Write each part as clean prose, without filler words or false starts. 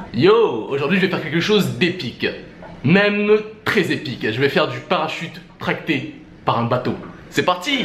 Yo, aujourd'hui je vais faire quelque chose d'épique, même très épique. Je vais faire du parachute tracté par un bateau. C'est parti!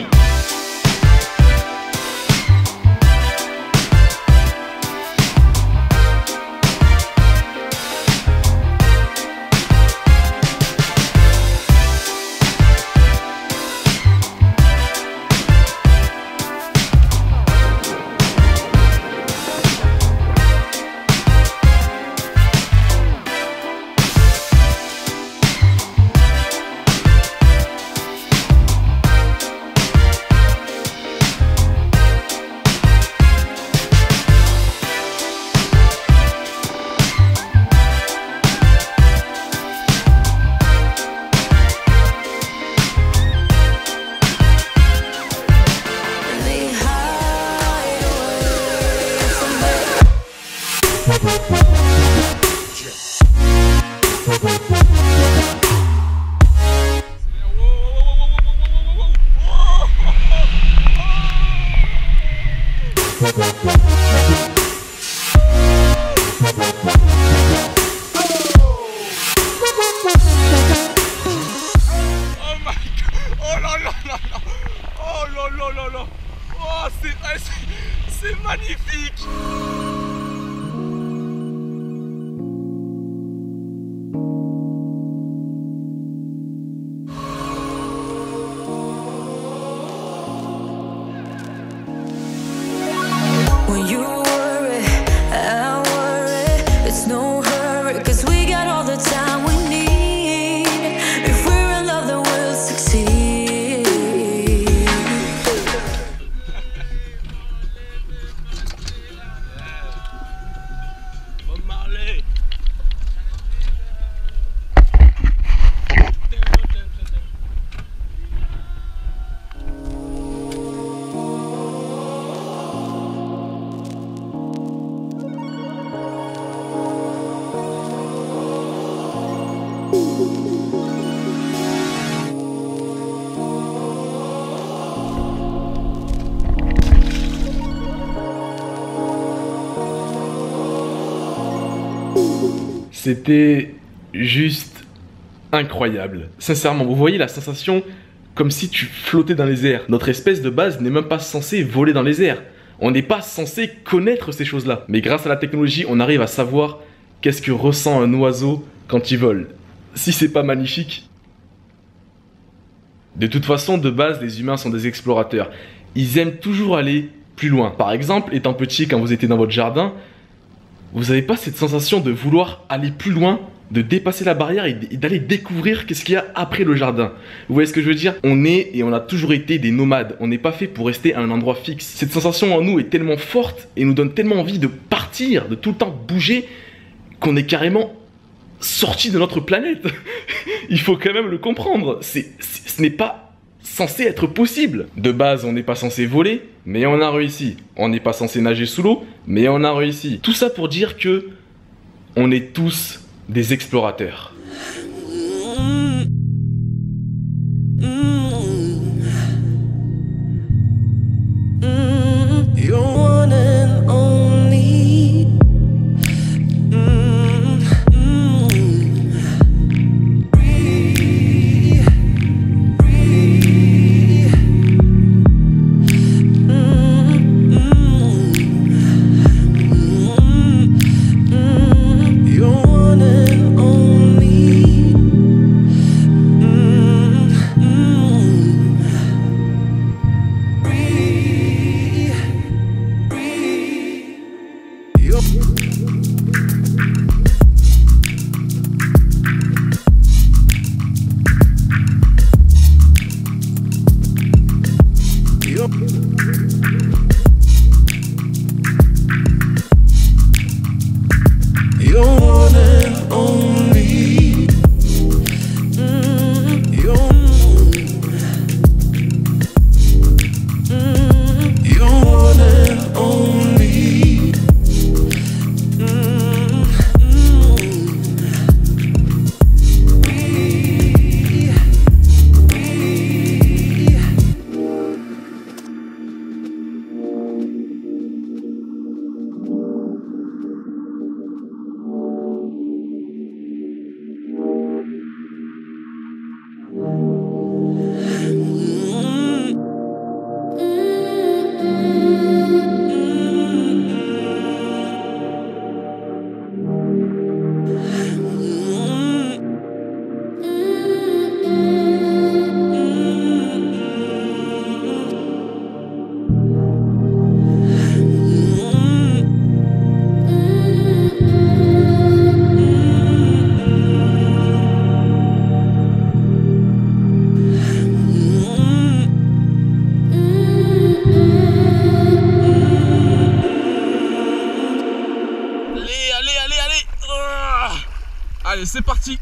Oh, c'est magnifique. When you worry, I worry. It's no hurry, 'cause we got all the time we need. If we're in love, then we'll succeed. Bob Marley. C'était juste incroyable. Sincèrement, vous voyez la sensation comme si tu flottais dans les airs. Notre espèce de base n'est même pas censée voler dans les airs. On n'est pas censé connaître ces choses-là. Mais grâce à la technologie, on arrive à savoir qu'est-ce que ressent un oiseau quand il vole. Si c'est pas magnifique. De toute façon, de base, les humains sont des explorateurs. Ils aiment toujours aller plus loin. Par exemple, étant petit, quand vous étiez dans votre jardin, vous n'avez pas cette sensation de vouloir aller plus loin, de dépasser la barrière et d'aller découvrir qu'est-ce qu'il y a après le jardin. Vous voyez ce que je veux dire? On est et on a toujours été des nomades. On n'est pas fait pour rester à un endroit fixe. Cette sensation en nous est tellement forte et nous donne tellement envie de partir, de tout le temps bouger, qu'on est carrément sorti de notre planète. Il faut quand même le comprendre. Ce n'est pas censé être possible. De base, on n'est pas censé voler, mais on a réussi. On n'est pas censé nager sous l'eau, mais on a réussi. Tout ça pour dire que on est tous des explorateurs. You're one and only. allez. Allez, c'est parti.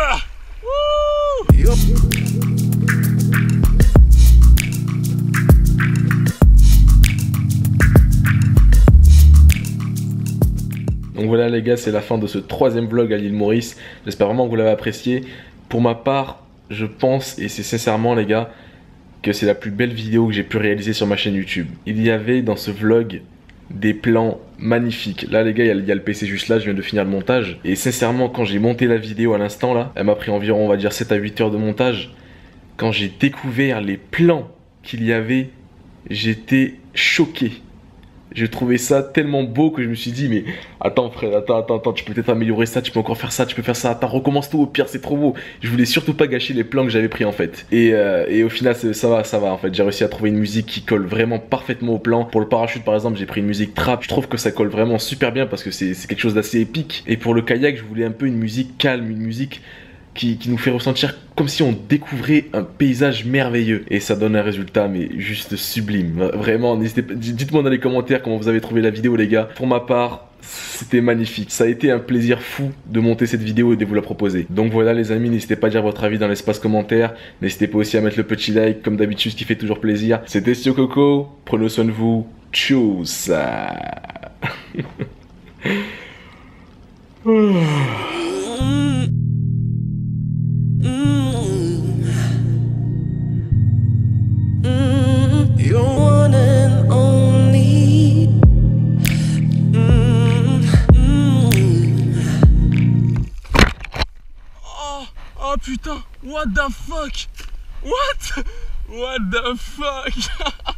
Donc voilà les gars, c'est la fin de ce 3e vlog à l'île Maurice. J'espère vraiment que vous l'avez apprécié. Pour ma part, je pense, et c'est sincèrement les gars, que c'est la plus belle vidéo que j'ai pu réaliser sur ma chaîne YouTube. Il y avait dans ce vlog des plans magnifiques. Là les gars, il y a le PC juste là, je viens de finir le montage. Et sincèrement, quand j'ai monté la vidéo à l'instant là, elle m'a pris environ, on va dire 7 à 8 heures de montage. Quand j'ai découvert les plans qu'il y avait, j'étais choqué. Je trouvais ça tellement beau que je me suis dit, mais attends frère, attends, tu peux peut-être améliorer ça, tu peux encore faire ça, tu peux faire ça, attends, recommence tout, au pire c'est trop beau. Je voulais surtout pas gâcher les plans que j'avais pris en fait. Et au final ça va en fait, j'ai réussi à trouver une musique qui colle vraiment parfaitement au plan. Pour le parachute par exemple, j'ai pris une musique trap, je trouve que ça colle vraiment super bien parce que c'est quelque chose d'assez épique. Et pour le kayak, je voulais un peu une musique calme, une musique qui nous fait ressentir comme si on découvrait un paysage merveilleux. Et ça donne un résultat mais juste sublime. Vraiment, n'hésitez pas, dites-moi dans les commentaires comment vous avez trouvé la vidéo les gars. Pour ma part, c'était magnifique. Ça a été un plaisir fou de monter cette vidéo et de vous la proposer. Donc voilà les amis, n'hésitez pas à dire votre avis dans l'espace commentaire. N'hésitez pas aussi à mettre le petit like comme d'habitude, ce qui fait toujours plaisir. C'était Stio Coco, prenez soin de vous. Tchuss. You're one and only. Oh putain, what the fuck? What the fuck?